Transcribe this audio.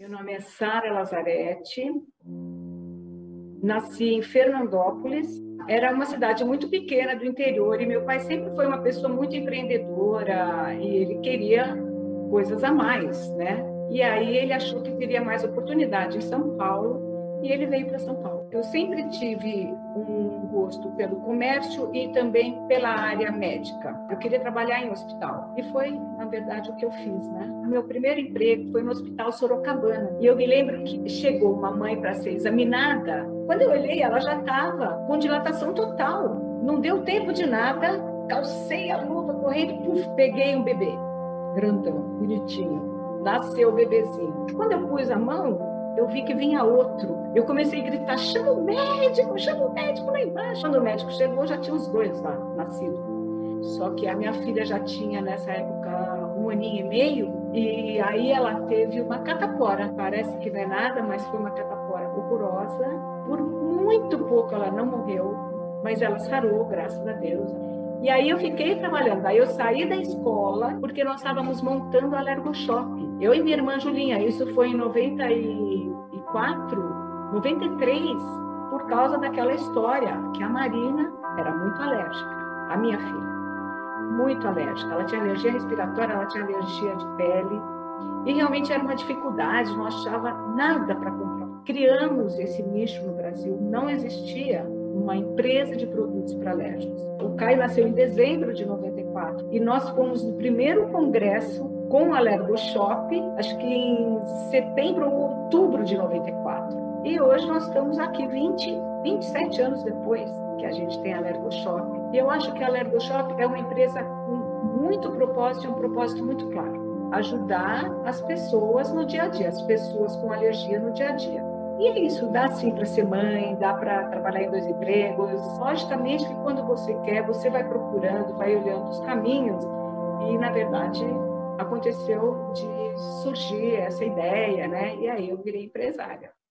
Meu nome é Sara Lazarete, nasci em Fernandópolis. Era uma cidade muito pequena do interior e meu pai sempre foi uma pessoa muito empreendedora e ele queria coisas a mais, né? E aí ele achou que teria mais oportunidade em São Paulo e ele veio para São Paulo. Eu sempre tive um gosto pelo comércio e também pela área médica. Eu queria trabalhar em hospital e foi, na verdade, o que eu fiz, né? O meu primeiro emprego foi no Hospital Sorocabana e eu me lembro que chegou uma mãe para ser examinada. Quando eu olhei, ela já estava com dilatação total. Não deu tempo de nada, calcei a luva correndo, puf, peguei um bebê grandão, bonitinho. Nasceu o bebezinho. Quando eu pus a mão, eu vi que vinha outro. Eu comecei a gritar: chama o médico lá embaixo. Quando o médico chegou, já tinha os dois lá nascidos. Só que a minha filha já tinha, nessa época, 1 aninho e meio, e aí ela teve uma catapora. Parece que não é nada, mas foi uma catapora horrorosa. Por muito pouco ela não morreu, mas ela sarou, graças a Deus. E aí eu fiquei trabalhando. Aí eu saí da escola, porque nós estávamos montando a Alergoshop. Eu e minha irmã Julinha, isso foi em 94, 93, por causa daquela história, que a Marina era muito alérgica, a minha filha. Muito alérgica. Ela tinha alergia respiratória, ela tinha alergia de pele. E realmente era uma dificuldade, não achava nada para comprar. Criamos esse nicho no Brasil, não existia uma empresa de produtos para alérgicos. O Caio nasceu em dezembro de 94 e nós fomos no primeiro congresso com o Alergoshop, acho que em setembro ou outubro de 94. E hoje nós estamos aqui 27 anos depois que a gente tem a Alergoshop. E eu acho que a Alergoshop é uma empresa com muito propósito e um propósito muito claro: ajudar as pessoas no dia a dia, as pessoas com alergia no dia a dia. E é isso, dá sim para ser mãe, dá para trabalhar em 2 empregos. Logicamente que quando você quer, você vai procurando, vai olhando os caminhos. E, na verdade, aconteceu de surgir essa ideia, né? E aí eu virei empresária.